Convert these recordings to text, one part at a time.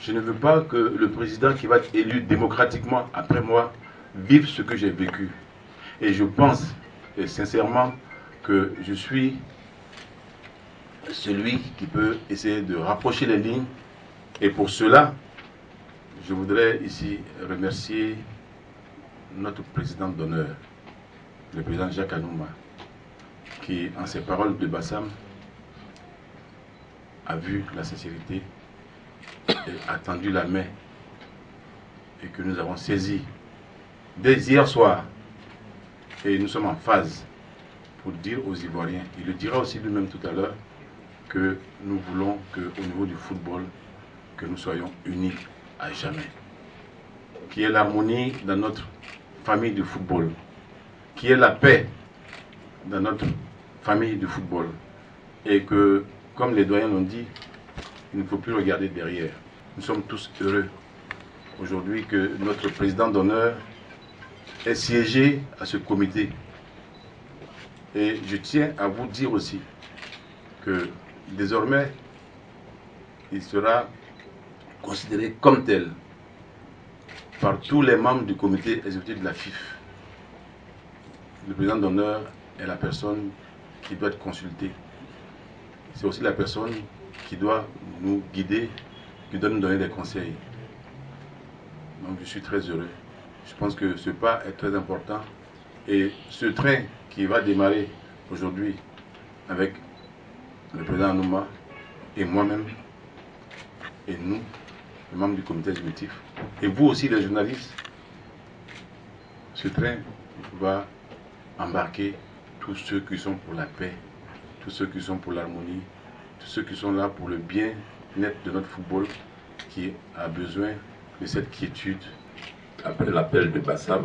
Je ne veux pas que le président qui va être élu démocratiquement après moi vive ce que j'ai vécu. Et je pense, et sincèrement, que je suis celui qui peut essayer de rapprocher les lignes. Et pour cela, je voudrais ici remercier notre président d'honneur, le président Jacques Anouma, qui, en ses paroles de Bassam, a vu la sincérité et a tendu la main et que nous avons saisi dès hier soir. Et nous sommes en phase pour dire aux Ivoiriens, il le dira aussi lui-même tout à l'heure, que nous voulons qu'au niveau du football, que nous soyons unis à jamais. Qu'il y ait l'harmonie dans notre famille du football, qu'il y ait la paix dans notre famille du football. Et que, comme les doyens l'ont dit, il ne faut plus regarder derrière. Nous sommes tous heureux aujourd'hui que notre président d'honneur ait siégé à ce comité. Et je tiens à vous dire aussi que désormais, il sera considéré comme tel par tous les membres du comité exécutif de la FIF. Le président d'honneur est la personne qui doit être consultée. C'est aussi la personne qui doit nous guider, qui doit nous donner des conseils. Donc je suis très heureux. Je pense que ce pas est très important. Et ce train qui va démarrer aujourd'hui avec le président Anouma et moi-même, et nous, les membres du comité exécutif, et vous aussi les journalistes, ce train va embarquer tous ceux qui sont pour la paix, tous ceux qui sont pour l'harmonie, tous ceux qui sont là pour le bien-être de notre football qui a besoin de cette quiétude. Après l'appel de Bassam,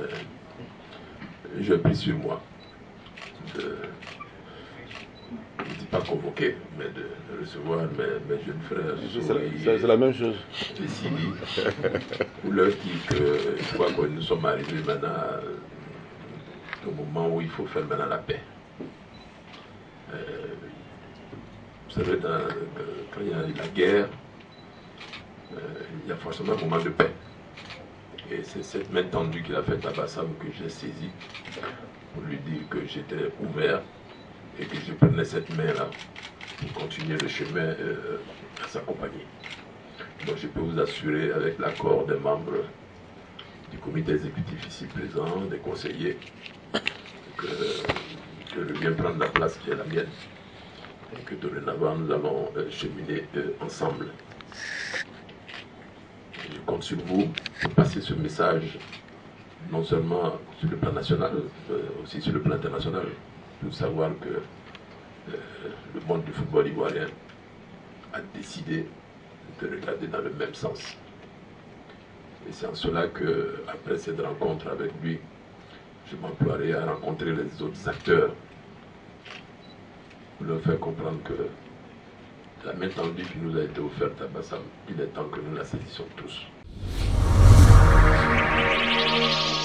j'ai pris sur moi de, je ne dis pas convoquer, mais de recevoir mes jeunes frères. C'est la même chose. Et Sidi, pour leur dire que je crois que nous sommes arrivés maintenant au moment où il faut faire maintenant la paix. Vous savez, quand il y a la guerre, il y a forcément un moment de paix. Et c'est cette main tendue qu'il a faite à Bassam que j'ai saisie pour lui dire que j'étais ouvert et que je prenais cette main-là pour continuer le chemin à s'accompagner. Donc je peux vous assurer, avec l'accord des membres du comité exécutif ici présent, des conseillers, que je viens prendre la place qui est la mienne et que dorénavant nous allons cheminer ensemble. Je compte sur vous pour passer ce message, non seulement sur le plan national, mais aussi sur le plan international, pour savoir que le monde du football ivoirien a décidé de regarder dans le même sens. Et c'est en cela que, après cette rencontre avec lui, je m'emploierai à rencontrer les autres acteurs pour leur faire comprendre que la main tendue qui nous a été offerte à Bassam, il est temps que nous la saisissions tous.